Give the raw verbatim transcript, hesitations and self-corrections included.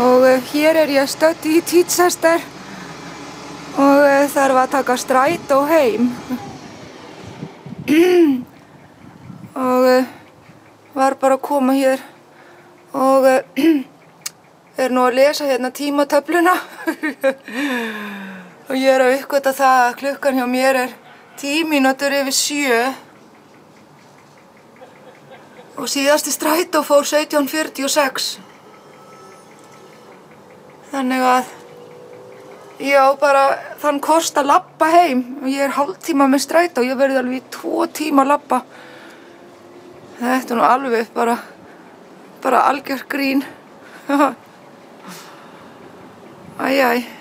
og hér er ég stödd í Chichester og þarf að taka strætó heim og var bara að koma hér og er nú að lesa hérna tímatöfluna og ég er að uppgöta það að klukkan hjá mér er tíu mínútur yfir sjö og síðasti strætó fór sautján fjörutíu og sex. Þannig að ég á bara þann kost að labba heim og ég er hálftíma með strætó, ég verði alveg í tvo tíma að labba. Þetta er nú alveg bara, bara algjört grín. Æ, æ.